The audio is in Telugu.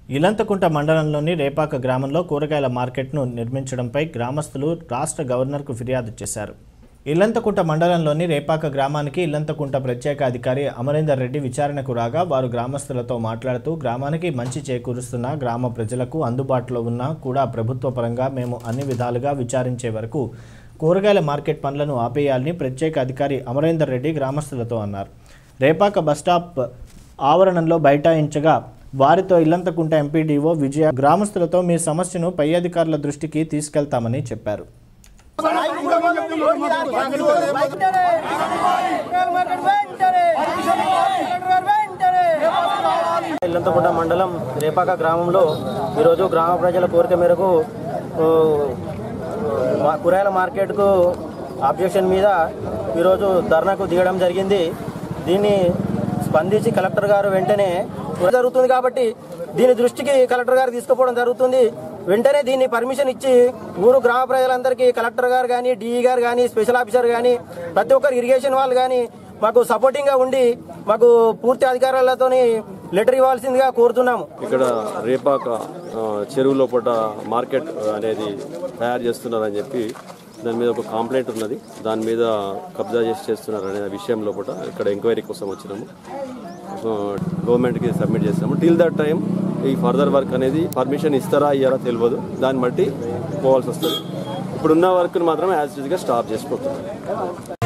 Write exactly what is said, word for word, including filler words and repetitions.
ఇలంతకుంట మండలంలోని రేపాక గ్రామంలో కూరగాయల మార్కెట్ను నిర్మించడంపై గ్రామస్తులు రాష్ట్ర గవర్నర్కు ఫిర్యాదు చేశారు. ఇలంతకుంట మండలంలోని రేపాక గ్రామానికి ఇలంతకుంట ప్రత్యేక అధికారి అమరేందర్ రెడ్డి విచారణకు రాగా వారు గ్రామస్తులతో మాట్లాడుతూ గ్రామానికి మంచి చేకూరుస్తున్న గ్రామ ప్రజలకు అందుబాటులో ఉన్న కూడా ప్రభుత్వ పరంగా మేము అన్ని విధాలుగా విచారించే వరకు కూరగాయల మార్కెట్ పనులను ఆపేయాలని ప్రత్యేక అధికారి అమరేందర్ రెడ్డి గ్రామస్తులతో అన్నారు. రేపాక బస్టాప్ ఆవరణంలో బైఠాయించగా వారితో ఇల్లంతకుంట ఎంపీడీఓ విజయ గ్రామస్తులతో మీ సమస్యను పై అధికారుల దృష్టికి తీసుకెళ్తామని చెప్పారు. ఇల్లంతకుంట మండలం రేపాక గ్రామంలో ఈరోజు గ్రామ ప్రజల కోరిక మేరకు కూరగాయల మార్కెట్కు ఆబ్జెక్షన్ మీద ఈరోజు ధర్నాకు దిగడం జరిగింది. దీన్ని స్పందించి కలెక్టర్ గారు వెంటనే జరుగుతుంది కాబట్టి దీని దృష్టికి కలెక్టర్ గారు తీసుకుపోవడం జరుగుతుంది. వెంటనే దీన్ని పర్మిషన్ ఇచ్చి ఊరు గ్రామ ప్రజలందరికీ కలెక్టర్ గారు కానీ డిఈ గారు కానీ స్పెషల్ ఆఫీసర్ కానీ ప్రతి ఒక్కరు ఇరిగేషన్ వాళ్ళు కానీ మాకు సపోర్టింగ్ గా ఉండి మాకు పూర్తి అధికారులతో లెటర్ ఇవ్వాల్సిందిగా కోరుతున్నాము. ఇక్కడ రేపాక చెరువు లోపల మార్కెట్ అనేది తయారు చేస్తున్నారని చెప్పి దాని మీద ఒక కంప్లైంట్ ఉన్నది. దాని మీద కబ్జా చేసి చేస్తున్నారు అనే విషయం లోపల ఇక్కడ ఎంక్వైరీ కోసం వచ్చినాము. గవర్నమెంట్కి సబ్మిట్ చేస్తాము. టిల్ దట్ టైం ఈ ఫర్దర్ వర్క్ అనేది పర్మిషన్ ఇస్తారా ఇయ్యారా తెలియదు. దాన్ని బట్టి పోవాల్సి వస్తుంది. ఇప్పుడున్న వర్క్ని మాత్రం యాజ్ యూజ్గా స్టాప్ చేసిపోతున్నాం.